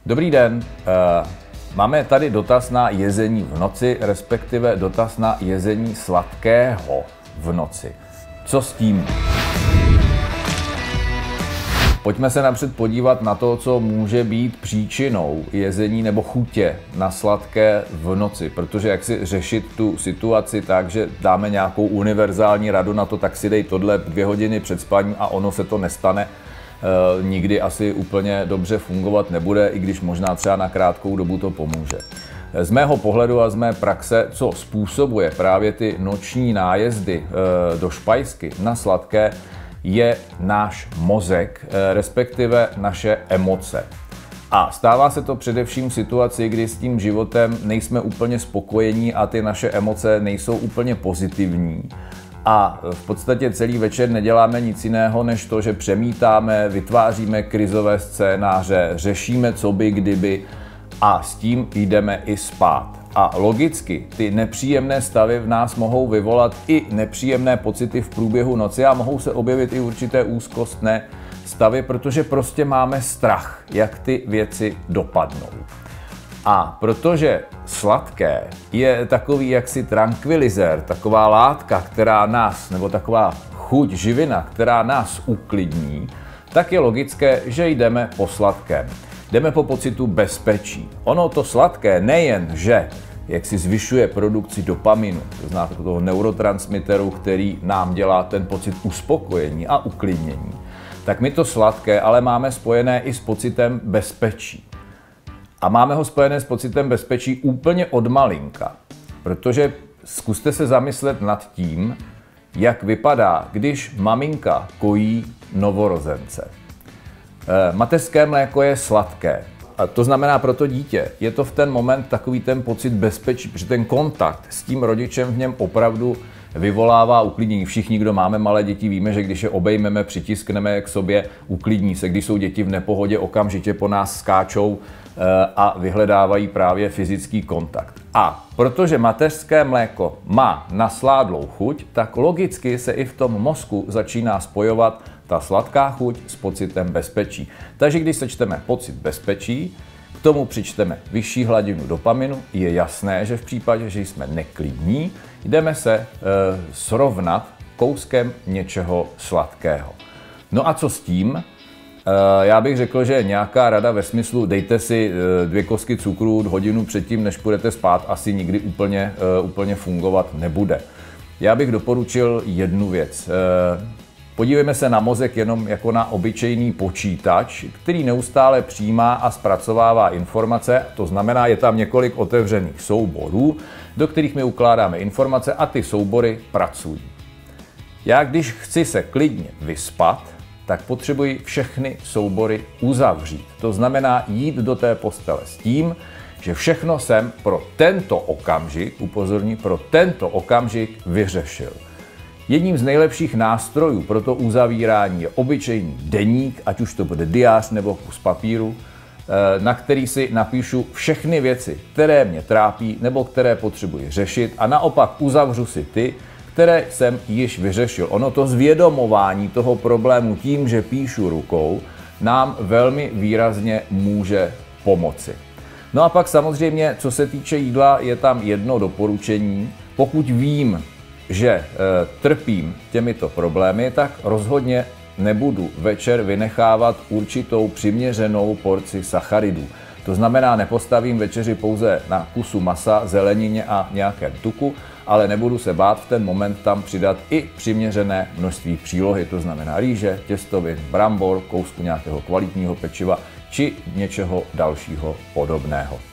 Dobrý den, máme tady dotaz na jezení v noci, respektive dotaz na jezení sladkého v noci. Co s tím? Pojďme se napřed podívat na to, co může být příčinou jezení nebo chutě na sladké v noci, protože jak si řešit tu situaci tak, že dáme nějakou univerzální radu na to, tak si dej tohle 2 hodiny před spaním a ono se to nestane, nikdy asi úplně dobře fungovat nebude, i když možná třeba na krátkou dobu to pomůže. Z mého pohledu a z mé praxe, co způsobuje právě ty noční nájezdy do špajsky na sladké, je náš mozek, respektive naše emoce. A stává se to především v situaci, kdy s tím životem nejsme úplně spokojení a ty naše emoce nejsou úplně pozitivní. A v podstatě celý večer neděláme nic jiného, než to, že přemítáme, vytváříme krizové scénáře, řešíme co by, kdyby a s tím jdeme i spát. A logicky ty nepříjemné stavy v nás mohou vyvolat i nepříjemné pocity v průběhu noci a mohou se objevit i určité úzkostné stavy, protože prostě máme strach, jak ty věci dopadnou. A protože sladké je takový jaksi tranquilizér, taková látka, která nás, nebo taková chuť, živina, která nás uklidní, tak je logické, že jdeme po sladkém. Jdeme po pocitu bezpečí. Ono to sladké nejen, že jak si zvyšuje produkci dopaminu, to znamená toho neurotransmiteru, který nám dělá ten pocit uspokojení a uklidnění, tak my to sladké ale máme spojené i s pocitem bezpečí. A máme ho spojené s pocitem bezpečí úplně od malinka, protože zkuste se zamyslet nad tím, jak vypadá, když maminka kojí novorozence. Mateřské mléko je sladké. A to znamená pro to dítě, je to v ten moment takový ten pocit bezpečí, protože ten kontakt s tím rodičem v něm opravdu vyvolává uklidnění. Všichni, kdo máme malé děti, víme, že když je obejmeme, přitiskneme k sobě, uklidní se. Když jsou děti v nepohodě, okamžitě po nás skáčou a vyhledávají právě fyzický kontakt. A protože mateřské mléko má nasládlou chuť, tak logicky se i v tom mozku začíná spojovat ta sladká chuť s pocitem bezpečí. Takže když sečteme pocit bezpečí, k tomu přičteme vyšší hladinu dopaminu, je jasné, že v případě, že jsme neklidní, jdeme se srovnat kouskem něčeho sladkého. No a co s tím? Já bych řekl, že nějaká rada ve smyslu dejte si 2 kousky cukru hodinu předtím, než půjdete spát, asi nikdy úplně fungovat nebude. Já bych doporučil jednu věc. Podívejme se na mozek jenom jako na obyčejný počítač, který neustále přijímá a zpracovává informace, to znamená, je tam několik otevřených souborů, do kterých my ukládáme informace a ty soubory pracují. Já když chci se klidně vyspat, tak potřebuji všechny soubory uzavřít. To znamená jít do té postele s tím, že všechno jsem pro tento okamžik, upozorní, pro tento okamžik vyřešil. Jedním z nejlepších nástrojů pro to uzavírání je obyčejný deník, ať už to bude diář nebo kus papíru, na který si napíšu všechny věci, které mě trápí nebo které potřebuji řešit a naopak uzavřu si ty, které jsem již vyřešil. Ono to zvědomování toho problému tím, že píšu rukou, nám velmi výrazně může pomoci. No a pak samozřejmě, co se týče jídla, je tam jedno doporučení. Pokud vím, že trpím těmito problémy, tak rozhodně nebudu večer vynechávat určitou přiměřenou porci sacharidů. To znamená, nepostavím večeři pouze na kusu masa, zelenině a nějakém tuku, ale nebudu se bát v ten moment tam přidat i přiměřené množství přílohy, to znamená rýže, těstovin, brambor, kousku nějakého kvalitního pečiva či něčeho dalšího podobného.